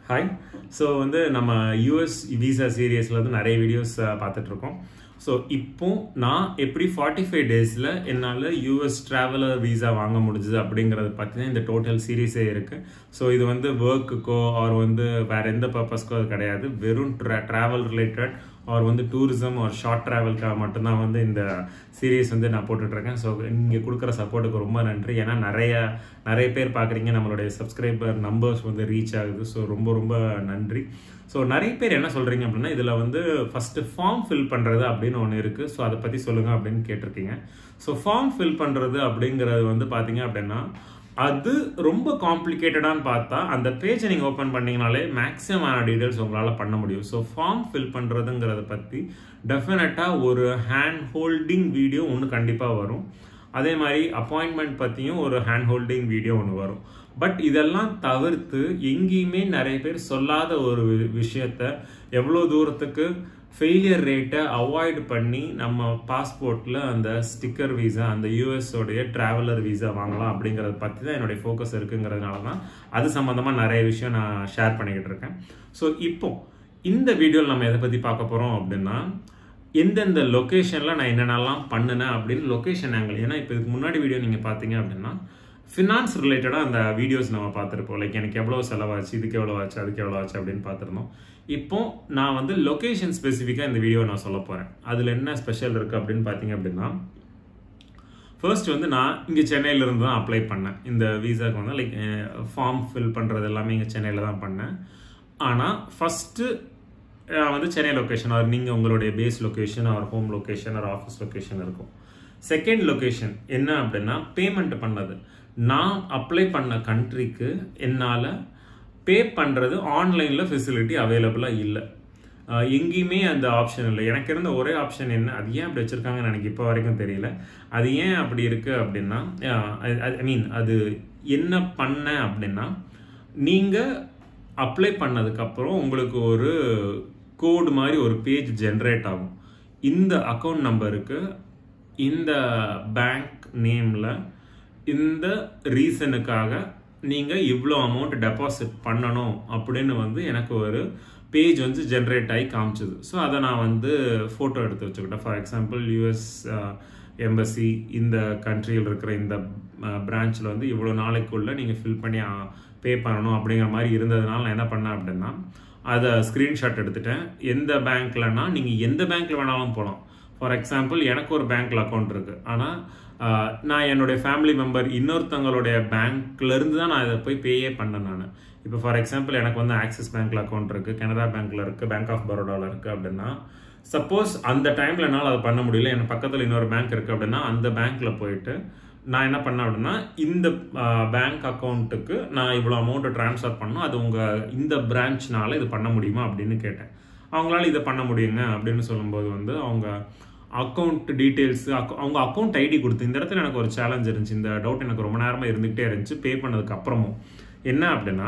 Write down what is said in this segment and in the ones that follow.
Hi. So நம்ம US visa சீரியஸில் நிறைய வீடியோஸ் பார்த்துட்ருக்கோம். ஸோ இப்போ நான் எப்படி 45 டேஸில் என்னால் யூஎஸ் ட்ராவலர் விசா வாங்க முடிஞ்சுது அப்படிங்கிறத பற்றி தான் இந்த டோட்டல் சீரீஸே இருக்குது. ஸோ இது ஒர்க்குக்கோ ஆர் வேறு எந்த பர்பஸ்க்கோ அது கிடையாது. வெறும் travel related or tourism or short ட்ராவல்க்காக மட்டும்தான் இந்த சீரீஸ் நான் போட்டுட்ருக்கேன். ஸோ இங்கே கொடுக்குற சப்போர்ட்டுக்கு ரொம்ப நன்றி. ஏன்னா நிறைய பேர் பார்க்குறீங்க, நம்மளுடைய சப்ஸ்கிரைபர் நம்பர்ஸ் ரீச் ஆகுது. ஸோ ரொம்ப ரொம்ப நன்றி. ஸோ நிறைய பேர் என்ன சொல்கிறீங்க அப்படின்னா, இதில் ஃபஸ்ட்டு ஃபார்ம் ஃபில் பண்ணுறது அப்படின்னு ஒன்று இருக்குது. ஸோ அதை பற்றி சொல்லுங்கள் அப்படின்னு கேட்டிருக்கீங்க. ஸோ ஃபார்ம் ஃபில் பண்ணுறது அப்படிங்கிறது பார்த்தீங்க அப்படின்னா, அது ரொம்ப காம்ப்ளிகேட்டடான்னு பார்த்தா அந்த பேஜை நீங்கள் ஓப்பன் பண்ணிங்கனாலே மேக்ஸிமமான டீட்டெயில்ஸ் உங்களால் பண்ண முடியும். ஸோ ஃபார்ம் ஃபில் பண்ணுறதுங்கிறத பற்றி டெஃபினட்டாக ஒரு ஹேண்ட் ஹோல்டிங் வீடியோ ஒன்று கண்டிப்பாக வரும். அதே மாதிரி அப்பாயின்மெண்ட் பற்றியும் ஒரு ஹேண்ட் ஹோல்டிங் வீடியோ ஒன்று வரும். பட் இதெல்லாம் தவிர்த்து எங்கேயுமே நிறைய பேர் சொல்லாத ஒரு விஷயத்த, எவ்வளோ தூரத்துக்கு ஃபெயிலியர் ரேட்டை அவாய்ட் பண்ணி நம்ம பாஸ்போர்ட்டில் அந்த ஸ்டிக்கர் வீசா, அந்த யூஎஸோடைய ட்ராவலர் வீசா வாங்கலாம் அப்படிங்கிறத பற்றி தான் என்னுடைய ஃபோக்கஸ் இருக்குங்கிறதுனால தான் அது சம்மந்தமாக நிறைய விஷயம் நான் ஷேர் பண்ணிக்கிட்டு இருக்கேன். ஸோ இப்போ இந்த வீடியோவில் நம்ம எதை பற்றி பார்க்க போகிறோம் அப்படின்னா, எந்தெந்த லொக்கேஷனில் நான் என்னென்னலாம் பண்ணினேன் அப்படின்னு லொக்கேஷன் ஆங்கிள். ஏன்னா இப்போ இதுக்கு முன்னாடி வீடியோ நீங்கள் பார்த்தீங்க அப்படின்னா ஃபினான்ஸ் ரிலேட்டடாக அந்த வீடியோஸ் நம்ம பார்த்துருப்போம். லைக் எனக்கு எவ்வளோ செலவாச்சு, இதுக்கு எவ்வளோ ஆச்சு, அதுக்கு எவ்வளோ ஆச்சு அப்படின்னு பார்த்துருந்தோம். இப்போ நான் லொக்கேஷன் ஸ்பெசிஃபிக்காக இந்த வீடியோ நான் சொல்ல போகிறேன். அதில் என்ன ஸ்பெஷல் இருக்குது அப்படின்னு பார்த்தீங்க அப்படின்னா, ஃபர்ஸ்ட் நான் இங்கே சென்னையிலேருந்து தான் அப்ளை பண்ணேன். இந்த வீசாவுக்கு லைக் ஃபார்ம் ஃபில் பண்ணுறது எல்லாமே இங்கே சென்னையில் தான் பண்ணேன். ஆனால் ஃபஸ்ட்டு சென்னை லொக்கேஷன் ஆர் நீங்கள் உங்களுடைய base location or home location or office location இருக்கும். செகண்ட் லொக்கேஷன் என்ன அப்படின்னா, பேமெண்ட் பண்ணது. நான் அப்ளை பண்ண கண்ட்ரிக்கு என்னால் பே பண்ணுறது ஆன்லைனில் ஃபெசிலிட்டி அவைலபிளாக இல்லை. எங்கேயுமே அந்த ஆப்ஷன் இல்லை. எனக்கு இருந்த ஒரே ஆப்ஷன் என்ன, அது ஏன் அப்படி வச்சுருக்காங்கன்னு எனக்கு இப்போ வரைக்கும் தெரியல. அது ஏன் அப்படி இருக்குது அப்படின்னா, அது என்ன பண்ண அப்படின்னா, நீங்கள் அப்ளை பண்ணதுக்கப்புறம் உங்களுக்கு ஒரு கோடு மாதிரி ஒரு பேஜ் ஜென்ரேட் ஆகும். இந்த அக்கௌண்ட் நம்பருக்கு, இந்த பேங்க் நேமில், இந்த ரீசனுக்காக நீங்கள் இவ்வளோ அமௌண்ட் டெபாசிட் பண்ணணும் அப்படின்னு எனக்கு ஒரு பேஜ் ஜென்ரேட் ஆகி காமிச்சுது. ஸோ அதை நான் ஃபோட்டோ எடுத்து வச்சுக்கிட்டேன். ஃபார் எக்ஸாம்பிள் யூஎஸ் எம்பசி இந்த கண்ட்ரியில் இருக்கிற இந்த பிரான்ச்சில் இவ்வளோ நாளைக்குள்ளே நீங்கள் ஃபில் பண்ணி பே பண்ணணும் அப்படிங்கிற மாதிரி இருந்ததுனால நான் என்ன பண்ணேன் அப்படின்னா, அதை ஸ்க்ரீன்ஷாட் எடுத்துட்டேன். எந்த பேங்க்லன்னா நீங்கள் எந்த பேங்க்கில் வேணாலும் போகலாம். ஃபார் எக்ஸாம்பிள் எனக்கு ஒரு பேங்க்கில் அக்கௌண்ட் இருக்குது. ஆனால் நான் என்னுடைய ஃபேமிலி மெம்பர் இன்னொருத்தவங்களுடைய பேங்க்லேருந்து தான் நான் இதை போய் பேயே பண்ணேன். நான் இப்போ ஃபார் எக்ஸாம்பிள் எனக்கு ஆக்சிஸ் பேங்க்கில் அக்கௌண்ட் இருக்குது, கனரா பேங்க்கில் இருக்குது, பேங்க் ஆஃப் பரோடாவில் இருக்குது அப்படின்னா, சப்போஸ் அந்த டைமில் என்னால் அதை பண்ண முடியல, எனக்கு பக்கத்தில் இன்னொரு பேங்க் இருக்குது அப்படின்னா, அந்த பேங்க்கில் போயிட்டு நான் என்ன பண்ணேன் அப்படின்னா, இந்த பேங்க் அக்கௌண்ட்டுக்கு நான் இவ்வளோ அமௌண்ட்டை ட்ரான்ஸ்ஃபர் பண்ணணும், அது உங்கள் இந்த பிரான்ச்னால இது பண்ண முடியுமா அப்படின்னு கேட்டேன். அவங்களால இதை பண்ண முடியுங்க அப்படின்னு சொல்லும்போது அவங்க அக்கௌண்ட் டீட்டெயில்ஸு, அவங்க அக்கௌண்ட் ஐடி கொடுத்து, இந்த இடத்துல எனக்கு ஒரு சேலஞ்ச் இருந்துச்சு. இந்த டவுட் எனக்கு ரொம்ப நேரமாக இருந்துகிட்டே இருந்துச்சு. பே பண்ணதுக்கு அப்புறமும் என்ன அப்படின்னா,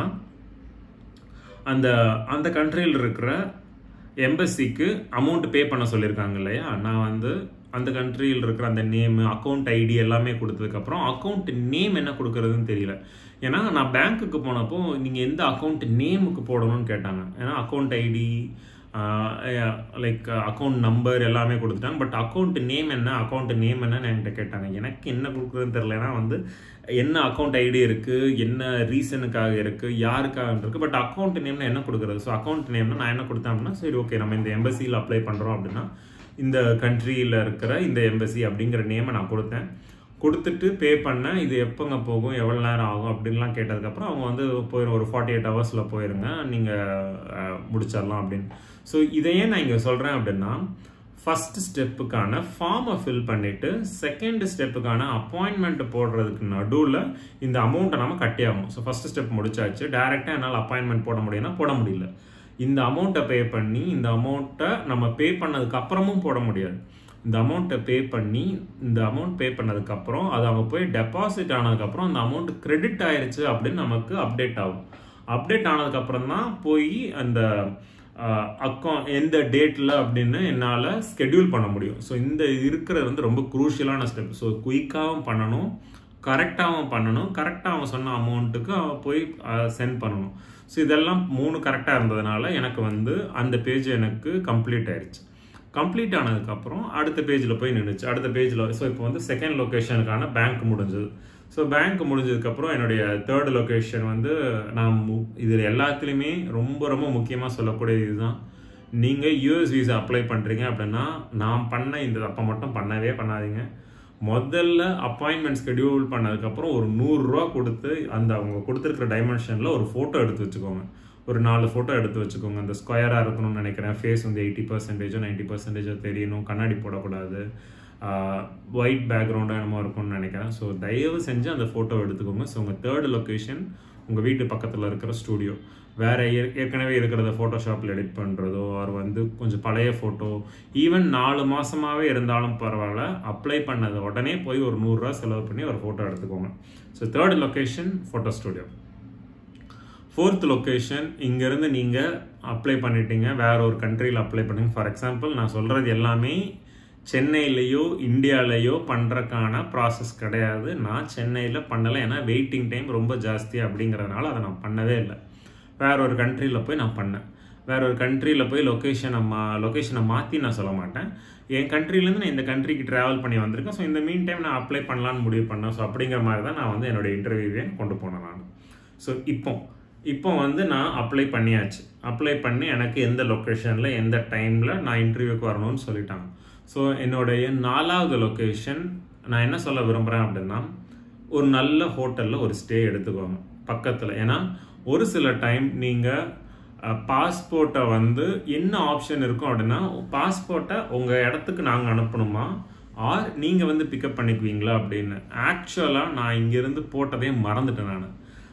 அந்த கண்ட்ரியில் இருக்கிற எம்பசிக்கு அமௌண்ட் பே பண்ண சொல்லியிருக்காங்க இல்லையா, நான் அந்த கண்ட்ரியில் இருக்கிற அந்த நேமு, அக்கௌண்ட் ஐடி எல்லாமே கொடுத்ததுக்கப்புறம் அக்கௌண்ட் நேம் என்ன கொடுக்குறதுன்னு தெரியல. ஏன்னா நான் பேங்க்குக்கு போனப்போ நீங்கள் எந்த அக்கௌண்ட் நேமுக்கு போடணும்னு கேட்டாங்க. ஏன்னா account ID like account number எல்லாமே கொடுத்துட்டாங்க. பட் அக்கௌண்ட் நேம் என்னன்னு என்கிட்ட கேட்டாங்க. எனக்கு என்ன கொடுக்குறதுன்னு தெரியல. ஏன்னா என்ன அக்கௌண்ட் ஐடி இருக்குது, என்ன ரீசனுக்காக இருக்குது, யாருக்காக இருக்குது. பட் அக்கௌண்ட் நேம்னா என்ன கொடுக்குறது? ஸோ அக்கௌண்ட் நேம்னா நான் என்ன கொடுத்தேன் அப்படின்னா, சரி ஓகே நம்ம இந்த எம்பசியில் அப்ளை பண்ணுறோம் அப்படின்னா இந்த கண்ட்ரியில் இருக்கிற இந்த எம்பசி அப்படிங்கிற நேமை நான் கொடுத்துட்டு பே பண்ணேன். இது எப்போங்க போகும், எவ்வளோ நேரம் ஆகும் அப்படின்லாம் கேட்டதுக்கப்புறம் அவங்க போயிடும், ஒரு 48 ஹவர்ஸில் போயிருங்க, நீங்கள் முடிச்சிடலாம் அப்படின்னு. ஸோ இதையே நான் இங்கே சொல்கிறேன் அப்படின்னா, ஃபஸ்ட் ஸ்டெப்புக்கான ஃபார்மை ஃபில் பண்ணிவிட்டு செகண்ட் ஸ்டெப்புக்கான அப்பாயின்மெண்ட் போடுறதுக்கு நடுவில் இந்த அமௌண்ட்டை நம்ம கட்டி ஆகணும். ஸோ ஃபஸ்ட் ஸ்டெப் முடிச்சாச்சு. டேரெக்டாக என்னால் அப்பாயின்மெண்ட் போட முடியும்னா போட முடியல. இந்த அமௌண்ட்டை பே பண்ணி இந்த அமௌண்ட்டை நம்ம பே பண்ணதுக்கு அப்புறமும் போட முடியாது. இந்த அமௌண்ட்டை பே பண்ணி இந்த அமௌண்ட் பே பண்ணதுக்கப்புறம் அது அவங்க போய் டெபாசிட் ஆனதுக்கப்புறம் அந்த அமௌண்ட் கிரெடிட் ஆயிடுச்சு அப்படின்னு நமக்கு அப்டேட் ஆகும். அப்டேட் ஆனதுக்கப்புறம் தான் போய் அந்த அக்கௌண்ட் எந்த டேட்டில் அப்படின்னு என்னால் ஸ்கெடியூல் பண்ண முடியும். ஸோ இந்த இருக்கிறது ரொம்ப குரூஷியலான ஸ்டெப். ஸோ குயிக்காகவும் பண்ணணும், கரெக்டாகவும் பண்ணணும், கரெக்டாக அவன் சொன்ன அமௌண்ட்டுக்கு அவன் போய் சென்ட் பண்ணணும். ஸோ இதெல்லாம் 3 கரெக்டாக இருந்ததுனால எனக்கு வந்து அந்த பேஜ் எனக்கு கம்ப்ளீட் ஆயிடுச்சு. கம்ப்ளீட் ஆனதுக்கப்புறம் அடுத்த பேஜில் போய் நின்றுச்சு. அடுத்த பேஜில் ஸோ இப்போ வந்து செகண்ட் லொக்கேஷனுக்கான பேங்க் முடிஞ்சது. ஸோ பேங்க் முடிஞ்சதுக்கப்புறம் என்னுடைய தேர்ட் லொக்கேஷன் வந்து நான் இதில் எல்லாத்துலேயுமே ரொம்ப ரொம்ப முக்கியமாக சொல்லக்கூடிய இதுதான், நீங்கள் யூஎஸ் வீசா அப்ளை பண்ணுறீங்க அப்படின்னா நான் பண்ண இந்த தப்பை மட்டும் பண்ணவே பண்ணாதீங்க. முதல்ல அப்பாயின்மெண்ட் ஸ்கெடியூல் பண்ணதுக்கப்புறம் ஒரு 100 ரூபா கொடுத்து அந்த அவங்க கொடுத்துருக்கிற டைமென்ஷனில் ஒரு ஃபோட்டோ எடுத்து வச்சுக்கோங்க. ஒரு 4 ஃபோட்டோ எடுத்து வச்சுக்கோங்க. அந்த ஸ்கொயராக இருக்கணும்னு நினைக்கிறேன். ஃபேஸ் வந்து 80% 90% தெரியணும். கண்ணாடி போடக்கூடாது. ஒயிட் பேக்ரவுண்டாக என்னமோ இருக்கும்னு நினைக்கிறேன். ஸோ தயவு செஞ்சு அந்த ஃபோட்டோ எடுத்துக்கோங்க. ஸோ உங்கள் தேர்ட் லொக்கேஷன் உங்கள் வீட்டு பக்கத்தில் இருக்கிற ஸ்டூடியோ. வேறு ஏற்கனவே இருக்கிறத ஃபோட்டோஷாப்பில் எடிட் பண்ணுறதோ அவர் வந்து கொஞ்சம் பழைய ஃபோட்டோ, ஈவன் 4 மாதமாகவே இருந்தாலும் பரவாயில்ல, அப்ளை பண்ணது உடனே போய் ஒரு 100 ரூபா செலவு பண்ணி ஒரு ஃபோட்டோ எடுத்துக்கோங்க. So third location photo studio. Fourth location, இங்கேருந்து நீங்கள் அப்ளை பண்ணிட்டீங்க, வேற ஒரு கண்ட்ரியில் அப்ளை பண்ணுங்க. ஃபார் எக்ஸாம்பிள் நான் சொல்கிறது எல்லாமே சென்னையிலையோ இந்தியாவிலையோ பண்ணுறக்கான ப்ராசஸ் கிடையாது. நான் சென்னையில் பண்ணலை, ஏன்னா வெயிட்டிங் டைம் ரொம்ப ஜாஸ்தி அப்படிங்கிறதுனால அதை நான் பண்ணவே இல்லை. வேற ஒரு கண்ட்ரியில் போய் நான் பண்ணேன். வேற ஒரு கண்ட்ரியில் போய் லொக்கேஷனை மாற்றி நான் சொல்ல மாட்டேன். என் கண்ட்ரிலேருந்து நான் இந்த கண்ட்ரிக்கு ட்ராவல் பண்ணி வந்திருக்கேன். ஸோ இந்த மீன் டைம் நான் அப்ளை பண்ணலான்னு முடிவு பண்ணேன். ஸோ அப்படிங்கிற மாதிரி தான் நான் வந்து என்னோடய இன்டர்வியூவே கொண்டு போனேன் நான். ஸோ இப்போ வந்து நான் அப்ளை பண்ணியாச்சு. அப்ளை பண்ணி எனக்கு எந்த லொக்கேஷனில் எந்த டைமில் நான் இன்டர்வியூக்கு வரணும்னு சொல்லிட்டாங்க. ஸோ என்னுடைய 4வது லொக்கேஷன் நான் என்ன சொல்ல விரும்புகிறேன் அப்படின்னா, ஒரு நல்ல ஹோட்டலில் ஒரு ஸ்டே எடுத்துக்கோங்க பக்கத்தில். ஏன்னா ஒரு சில டைம் நீங்கள் பாஸ்போர்ட்டை வந்து என்ன ஆப்ஷன் இருக்கும் அப்படின்னா, பாஸ்போர்ட்டை உங்கள் இடத்துக்கு நாங்கள் அனுப்பணுமா ஆர் நீங்கள் வந்து பிக்கப் பண்ணிக்குவீங்களா அப்படின்னு. ஆக்சுவலாக நான் இங்கேருந்து போட்டதே மறந்துட்டேன்.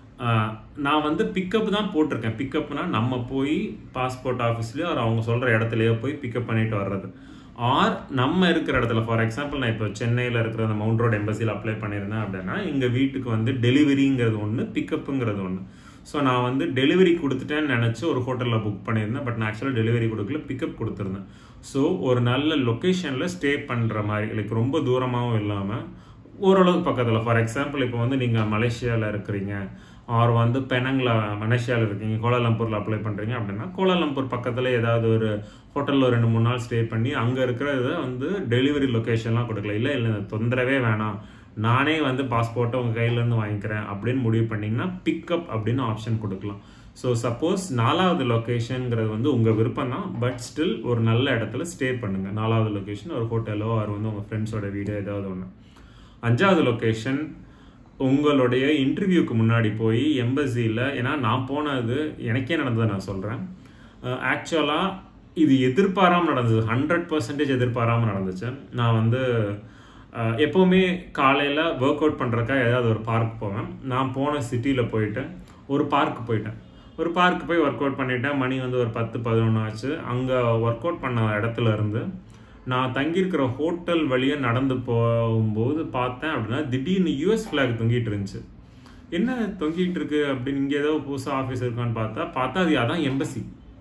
நான் வந்து பிக்கப் தான் போட்டிருக்கேன். பிக்கப்னா நம்ம போய் பாஸ்போர்ட் ஆஃபீஸ்லேயோ அவங்க சொல்கிற இடத்துலையோ போய் பிக்கப் பண்ணிட்டு வர்றது. ஆர் நம்ம இருக்கிற இடத்துல, ஃபார் எக்ஸாம்பிள் நான் இப்போ சென்னையில் இருக்கிற அந்த மவுண்ட் ரோட் எம்பசியில் அப்ளை பண்ணியிருந்தேன் அப்படின்னா, எங்கள் வீட்டுக்கு வந்து டெலிவரிங்கிறது ஒன்று, பிக்கப்புங்கிறது ஒன்று. ஸோ நான் வந்து டெலிவரி கொடுத்துட்டேன்னு நினச்சி ஒரு ஹோட்டலில் புக் பண்ணியிருந்தேன். பட் நான் ஆக்சுவலாக டெலிவரி கொடுக்கல, பிக்கப் கொடுத்துருந்தேன். ஸோ ஒரு நல்ல லொக்கேஷனில் ஸ்டே பண்ணுற மாதிரி, லைக் ரொம்ப தூரமாகவும் இல்லாமல் ஓரளவுக்கு பக்கத்தில். ஃபார் எக்ஸாம்பிள் இப்போ வந்து நீங்கள் மலேசியாவில் இருக்கிறீங்க ஆர் வந்து பெனங்கில் மலேசியாவில் இருக்கீங்க, கோலாலம்பூரில் அப்ளை பண்ணுறீங்க அப்படின்னா கோலாலம்பூர் பக்கத்தில் ஏதாவது ஒரு ஹோட்டலில் ஒரு 2-3 நாள் ஸ்டே பண்ணி அங்கே இருக்கிறத வந்து டெலிவரி லொக்கேஷன்லாம் கொடுக்கல. இல்லை தொந்தரவே வேணாம், நானே வந்து பாஸ்போர்ட்டை உங்கள் கையிலேருந்து வாங்கிக்கிறேன் அப்படின்னு முடிவு பண்ணிங்கன்னா பிக்கப் அப்படின்னு ஆப்ஷன் கொடுக்கலாம். ஸோ சப்போஸ் 4வது லொக்கேஷனுங்கிறது வந்து உங்கள் விருப்பம் தான், பட் ஸ்டில் ஒரு நல்ல இடத்துல ஸ்டே பண்ணுங்கள். 4வது லொக்கேஷன் ஒரு ஹோட்டலோ அது வந்து உங்கள் ஃப்ரெண்ட்ஸோட வீடு ஏதாவது ஒன்று. 5வது லொக்கேஷன், உங்களுடைய இன்டர்வியூக்கு முன்னாடி போய் எம்பசியில், ஏன்னா நான் போனது எனக்கே நடந்ததை நான் சொல்கிறேன். ஆக்சுவலாக இது எதிர்பாராமல் நடந்தது, 100% எதிர்பாராமல் நடந்துச்சு. நான் வந்து எப்போவுமே காலையில் ஒர்க் அவுட் பண்ணுறதுக்காக ஏதாவது ஒரு பார்க் போவேன். நான் போன சிட்டியில் போயிட்டு ஒரு பார்க் போயிட்டேன். ஒரு பார்க் போய் ஒர்க் அவுட் பண்ணிட்டேன். மணி வந்து ஒரு 10-11 ஆச்சு. அங்கே ஒர்க் அவுட் பண்ண இடத்துல இருந்து நான் தங்கியிருக்கிற ஹோட்டல் வழியாக நடந்து போகும்போது பார்த்தேன் அப்படின்னா, திடீர்னு யூஎஸ் ஃப்ளாக் தொங்கிட்டு இருந்துச்சு. என்ன தொங்கிட்டு இருக்கு அப்படின்னு, இங்கே ஏதோ புதுசாக ஆஃபீஸ் இருக்கான்னு பார்த்தா அது அதான் எம்பசி.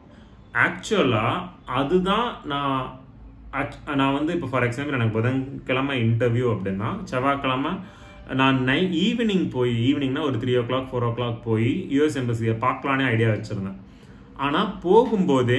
ஆக்சுவலாக அதுதான் நான் வந்து இப்போ ஃபார் எக்ஸாம்பிள் எனக்கு புதன்கிழமை இன்டர்வியூ அப்படின்னா, செவ்வாய்க்கிழமை நான் ஈவினிங்னா ஒரு 3 o'clock 4 o'clock போய் யூஎஸ் எம்பசியை பார்க்கலானே ஐடியா வச்சுருந்தேன். ஆனால் போகும்போதே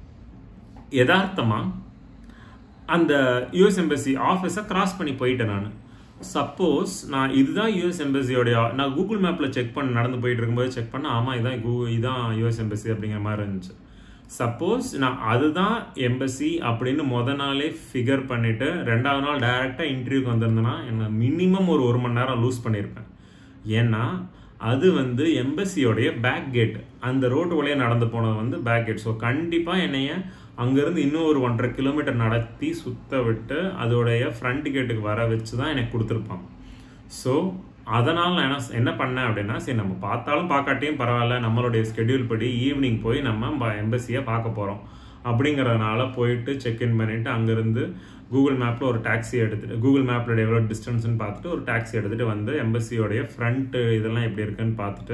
யதார்த்தமாக அந்த யூஎஸ் எம்பசி ஆஃபீஸை கிராஸ் பண்ணி போயிட்டேன் நான். சப்போஸ் நான் இதுதான் யூஎஸ் எம்பசியோடைய, நான் கூகுள் மேப்பில் நடந்து போயிட்டு இருக்கும்போது செக் பண்ண, ஆமாம் இதான் யூஎஸ் எம்பசி அப்படிங்கிற மாதிரி இருந்துச்சு. சப்போஸ் நான் அதுதான் எம்பசி அப்படின்னு நாளே ஃபிகர் பண்ணிவிட்டு 2வது நாள் டைரெக்டாக இன்டர்வியூக்கு வந்திருந்தேன்னா என்ன மினிமம் ஒரு 1 மணி நேரம் லூஸ் பண்ணியிருப்பேன். ஏன்னா அது வந்து எம்பசியோடைய பேக் கேட், அந்த ரோடு வழியாக நடந்து போனது வந்து பேக் கேட். ஸோ கண்டிப்பாக என்னைய அங்கேருந்து இன்னும் ஒரு 1.5 கிலோமீட்டர் நடத்தி சுத்த விட்டு அதோடைய ஃப்ரண்ட் கேட்டுக்கு வர வச்சு தான் எனக்கு கொடுத்துருப்பாங்க. ஸோ அதனால் நான் என்ன பண்ணேன் அப்படின்னா, சரி நம்ம பார்த்தாலும் பார்க்காட்டியும் பரவாயில்ல, நம்மளுடைய ஸ்கெடியூல் படி ஈவினிங் போய் நம்ம எம்பசியை பார்க்க போகிறோம் அப்படிங்கிறதுனால போயிட்டு செக்இன் பண்ணிவிட்டு அங்கேருந்து கூகுள் மேப்பில் ஒரு டாக்ஸி எடுத்துகிட்டு, கூகுள் மேப்பில் எவ்வளோ டிஸ்டன்ஸ்னு பார்த்துட்டு ஒரு டாக்ஸி எடுத்துகிட்டு வந்து எம்பசியோடைய ஃப்ரண்ட்டு இதெல்லாம் எப்படி இருக்குன்னு பார்த்துட்டு,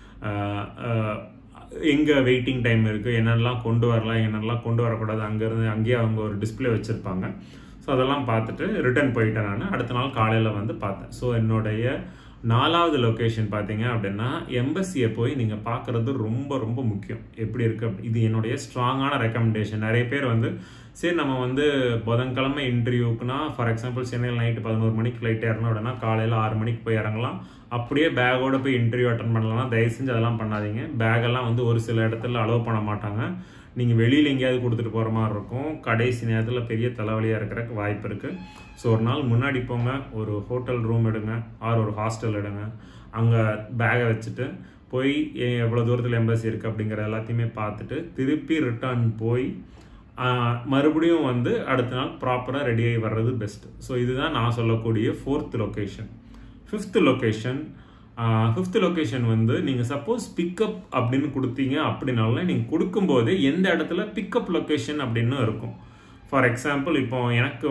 எங்கே வெயிட்டிங் டைம் இருக்குது, என்னென்னலாம் கொண்டு வரலாம் என்னென்னலாம் கொண்டு வரக்கூடாது, அங்கேயே அவங்க ஒரு டிஸ்பிளே வச்சுருப்பாங்க. ஸோ அதெல்லாம் பார்த்துட்டு ரிட்டர்ன் போயிட்டேன் நான். அடுத்த நாள் காலையில் வந்து பார்த்தேன். ஸோ என்னுடைய 4வது லொகேஷன் பார்த்தீங்க அப்படின்னா எம்பசியை போய் நீங்கள் பார்க்குறது ரொம்ப ரொம்ப முக்கியம். எப்படி இருக்குது இது என்னுடைய ஸ்ட்ராங்கான ரெக்கமெண்டேஷன். நிறைய பேர் வந்து சரி நம்ம வந்து புதன்கிழமை இன்டர்வியூக்குனா ஃபார் எக்ஸாம்பிள் சென்னையில் நைட்டு 11 மணிக்கு ஃப்ளைட் ஏறணும் அப்படின்னா காலையில் 6 மணிக்கு போய் இறங்கலாம், அப்படியே பேக்கோட போய் இன்டர்வியூ அட்டன் பண்ணலாம். தயவு செஞ்சு அதெல்லாம் பண்ணாதீங்க. பேக்கெல்லாம் வந்து ஒரு சில இடத்துல அலோவ் பண்ண மாட்டாங்க. நீங்கள் வெளியில் எங்கேயாவது கொடுத்துட்டு போகிற மாதிரி இருக்கும். கடைசி நேரத்தில் பெரிய தலைவலியாக இருக்கிறக்கு வாய்ப்பு இருக்குது. ஸோ ஒரு நாள் முன்னாடி போங்க, ஒரு ஹோட்டல் ரூம் எடுங்க ஆர் ஒரு ஹாஸ்டல் எடுங்க, அங்கே பேகை வச்சுட்டு போய் எவ்வளோ தூரத்தில் எம்பசி இருக்குது அப்படிங்கிற எல்லாத்தையுமே பார்த்துட்டு திருப்பி ரிட்டர்ன் போய் மறுபடியும் வந்து அடுத்த நாள் ப்ராப்பராக ரெடியாகி வர்றது பெஸ்ட். ஸோ இதுதான் நான் சொல்லக்கூடிய 4th லொக்கேஷன். 5th லொக்கேஷன் வந்து நீங்கள் சப்போஸ் பிக்கப் அப்படின்னு கொடுத்தீங்க அப்படின்னாலும் நீங்கள் கொடுக்கும்போது எந்த இடத்துல பிக்கப் லொக்கேஷன் அப்படின்னு இருக்கும். ஃபார் எக்ஸாம்பிள் இப்போ எனக்கு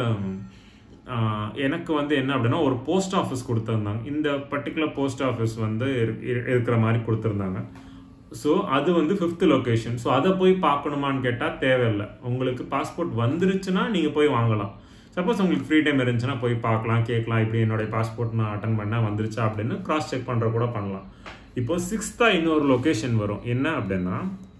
வந்து என்ன அப்படின்னா ஒரு போஸ்ட் ஆஃபீஸ் கொடுத்துருந்தாங்க. இந்த பர்டிகுலர் போஸ்ட் ஆஃபீஸ் வந்து இருக்கிற மாதிரி கொடுத்துருந்தாங்க. ஸோ அது வந்து 5th லொக்கேஷன். ஸோ அதை போய் பார்க்கணுமான்னு கேட்டால் தேவையில்லை. உங்களுக்கு பாஸ்போர்ட் வந்துருச்சுன்னா நீங்கள் போய் வாங்கலாம். சப்போஸ் உங்களுக்கு ஃப்ரீ டைம் இருந்துச்சுன்னா போய் பார்க்கலாம், கேட்கலாம், இப்படி என்னுடைய பாஸ்போர்ட் நான் அட்டன் பண்ணால் வந்துருச்சா அப்படின்னு கிராஸ் செக் பண்ணுற கூட பண்ணலாம். இப்போ 6th இன்னொரு லொக்கேஷன் வரும். என்ன அப்படின்னா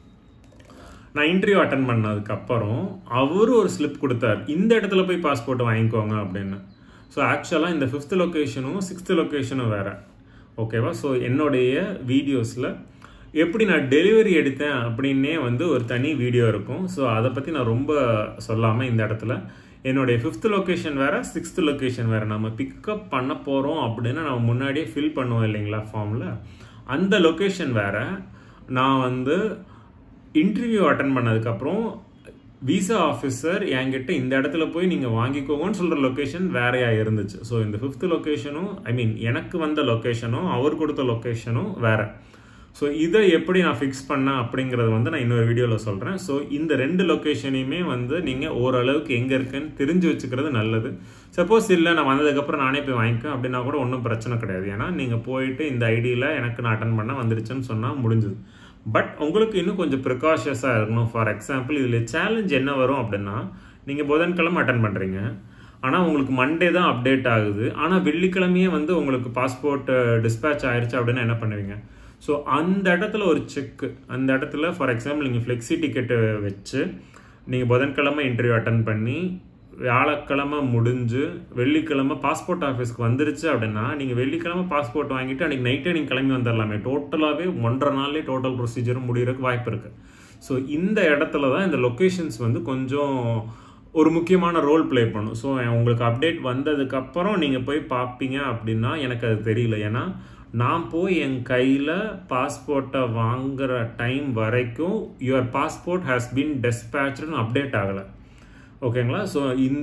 நான் இன்டர்வியூ அட்டன் பண்ணதுக்கப்புறம் அவர் ஒரு ஸ்லிப் கொடுத்தார், இந்த இடத்துல போய் பாஸ்போர்ட் வாங்கிக்கோங்க அப்படின்னு. ஸோ ஆக்சுவலாக இந்த 5th லொக்கேஷனும் 6th லொக்கேஷனும் வேறு. ஓகேவா? ஸோ என்னுடைய வீடியோஸில் எப்படி நான் டெலிவரி எடுத்தேன் அப்படின்னே வந்து ஒரு தனி வீடியோ இருக்கும். ஸோ அதை பற்றி நான் ரொம்ப சொல்லாமல் இந்த இடத்துல என்னுடைய 5th லொக்கேஷன் வேறு 6th லொக்கேஷன் வேறு. நம்ம பிக்கப் பண்ண போகிறோம் அப்படின்னு நம்ம முன்னாடியே ஃபில் பண்ணுவோம் இல்லைங்களா ஃபார்மில், அந்த லொக்கேஷன் வேறு. நான் வந்து இன்டர்வியூ அட்டன் பண்ணதுக்கப்புறம் விசா ஆஃபீஸர் என்கிட்ட இந்த இடத்துல போய் நீங்கள் வாங்கிக்கோங்கன்னு சொல்கிற லொக்கேஷன் வேறையாக இருந்துச்சு. ஸோ இந்த 5th லொக்கேஷனும் எனக்கு வந்த லொக்கேஷனும் அவர் கொடுத்த லொக்கேஷனும் வேறு. ஸோ இதை எப்படி நான் ஃபிக்ஸ் பண்ணேன் அப்படிங்கிறது வந்து நான் இன்னொரு வீடியோவில் சொல்கிறேன். ஸோ இந்த 2 லொக்கேஷனையுமே வந்து நீங்கள் ஓரளவுக்கு எங்கே இருக்குன்னு தெரிஞ்சு வச்சுக்கிறது நல்லது. சப்போஸ் இல்லை நான் வந்ததுக்கப்புறம் நானே போய் வாங்கிக்கேன் அப்படின்னா கூட ஒன்றும் பிரச்சனை கிடையாது. ஏன்னா நீங்கள் போயிட்டு இந்த ஐடியில் எனக்கு நான் அட்டன் பண்ண வந்துருச்சுன்னு சொன்னால் முடிஞ்சுது. பட் உங்களுக்கு இன்னும் கொஞ்சம் ப்ரிகாஷியஸாக இருக்கணும். ஃபார் எக்ஸாம்பிள் இதில் சேலஞ்ச் என்ன வரும் அப்படின்னா, நீங்கள் புதன்கிழமை அட்டன் பண்ணுறீங்க, ஆனால் உங்களுக்கு மண்டே தான் அப்டேட் ஆகுது, ஆனால் வெள்ளிக்கிழமையே வந்து உங்களுக்கு பாஸ்போர்ட் டிஸ்பேச் ஆயிடுச்சு அப்படின்னா என்ன பண்ணுவீங்க? ஸோ அந்த இடத்துல ஒரு செக்கு, அந்த இடத்துல ஃபார் எக்ஸாம்பிள் நீங்கள் ஃப்ளெக்ஸி டிக்கெட்டு வச்சு நீங்கள் புதன்கிழமை இன்டர்வியூ அட்டன் பண்ணி வியாழக்கிழமை முடிஞ்சு வெள்ளிக்கிழமை பாஸ்போர்ட் ஆஃபீஸ்க்கு வந்துருச்சு அப்படின்னா நீங்கள் வெள்ளிக்கிழமை பாஸ்போர்ட் வாங்கிட்டு அன்றைக்கி நைட்டே நீங்கள் கிளம்பி வந்துடலாமே. டோட்டலாகவே 1.5 நாள்லேயே டோட்டல் ப்ரொசீஜரும் முடிகிறதுக்கு வாய்ப்பு இருக்குது. ஸோ இந்த இடத்துல தான் இந்த லொக்கேஷன்ஸ் வந்து கொஞ்சம் ஒரு முக்கியமான ரோல் ப்ளே பண்ணும். ஸோ உங்களுக்கு அப்டேட் வந்ததுக்கப்புறம் நீங்கள் போய் பார்ப்பீங்க அப்படின்னா எனக்கு அது தெரியல. ஏன்னா நான் போய் என் கையில் பாஸ்போர்ட்டை வாங்குகிற டைம் வரைக்கும் யுவர் பாஸ்போர்ட் ஹேஸ் பீன் டிஸ்பேச்டுன்னு அப்டேட் ஆகலை. ஓகேங்களா? ஸோ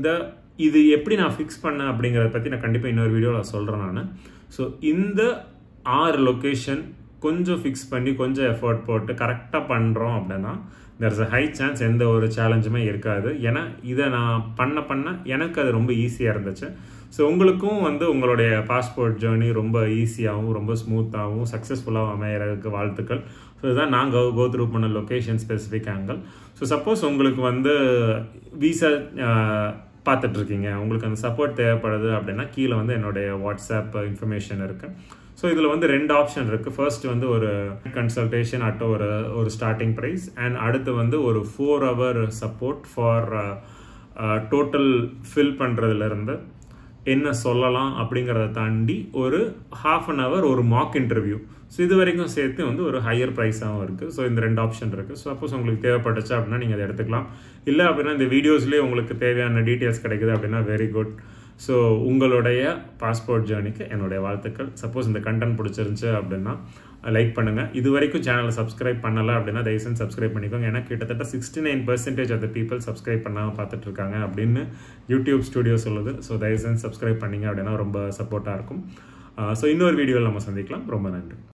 இது எப்படி நான் ஃபிக்ஸ் பண்ணேன் அப்படிங்கிறத பற்றி நான் கண்டிப்பாக இன்னொரு வீடியோவில் சொல்கிறேன் நான். ஸோ இந்த 6 லொக்கேஷன் கொஞ்சம் ஃபிக்ஸ் பண்ணி கொஞ்சம் எஃபர்ட் போட்டு கரெக்டாக பண்ணுறோம் அப்படின்னா there's a high chance எந்த ஒரு சேலஞ்சுமே இருக்காது. ஏன்னா இதை நான் பண்ண எனக்கு அது ரொம்ப ஈஸியாக இருந்துச்சு. ஸோ உங்களுக்கும் வந்து உங்களுடைய பாஸ்போர்ட் ஜேர்னி ரொம்ப ஈஸியாகவும் ரொம்ப ஸ்மூத்தாகவும் சக்ஸஸ்ஃபுல்லாகவும் அமையறதுக்கு வாழ்த்துக்கள். ஸோ இதுதான் நான் கோ த்ரூ பண்ண location specific angle. So suppose உங்களுக்கு வந்து விசா பார்த்துட்ருக்கீங்க, உங்களுக்கு அந்த சப்போர்ட் தேவைப்படுது அப்படின்னா கீழே வந்து என்னுடைய வாட்ஸ்அப் இன்ஃபர்மேஷன் இருக்குது. ஸோ இதில் வந்து 2 ஆப்ஷன் இருக்குது. ஃபர்ஸ்ட் வந்து ஒரு கன்சல்டேஷன் அட் ஒரு ஸ்டார்டிங் ப்ரைஸ், அண்ட் அடுத்து வந்து ஒரு 4 hour support for total fill பண்ணுறதுலேருந்து என்ன சொல்லலாம் அப்படிங்கிறத தாண்டி ஒரு 1/2 hour ஒரு மாக் இன்டர்வியூ. ஸோ இது வரைக்கும் சேர்த்து வந்து ஒரு ஹையர் ப்ரைஸாகவும் இருக்குது. ஸோ இந்த 2 ஆப்ஷன் இருக்குது. சப்போஸ் உங்களுக்கு தேவைப்பட்டுச்சு அப்படின்னா நீங்கள் அதை எடுத்துக்கலாம். இல்லை அப்படின்னா இந்த வீடியோஸ்லேயே உங்களுக்கு தேவையான டீட்டெயில்ஸ் கிடைக்குது அப்படின்னா வெரி குட். ஸோ உங்களுடைய பாஸ்போர்ட் ஜேர்னிக்கு என்னுடைய வாழ்த்துக்கள். சப்போஸ் இந்த கண்டென்ட் பிடிச்சிருந்துச்சு அப்படின்னா லைக் பண்ணுங்கள். இது வரைக்கும் சேனலை சப்ஸ்கிரைப் பண்ணலை அப்படின்னா தயவுசெய்து சப்ஸ்கிரைப் பண்ணிக்கோங்க. ஏன்னா கிட்டத்தட்ட 69% ஆஃப் த பீப்புள் சப்ஸ்கிரைப் பண்ணாமல் பார்த்துட்ருக்காங்க அப்படின்னு யூடியூப் ஸ்டுடியோ சொல்லுது. ஸோ தயவுசெய்து சப்ஸ்கிரைப் பண்ணிங்க அப்படின்னா ரொம்ப சப்போர்ட்டாக இருக்கும். ஸோ இன்னொரு வீடியோவில் நம்ம சந்திக்கலாம். ரொம்ப நன்றி.